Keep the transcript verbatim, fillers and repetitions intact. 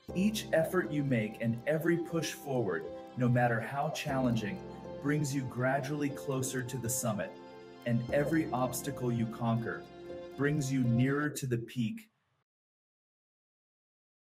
Each effort you make and every push forward, no matter how challenging, brings you gradually closer to the summit, and every obstacle you conquer brings you nearer to the peak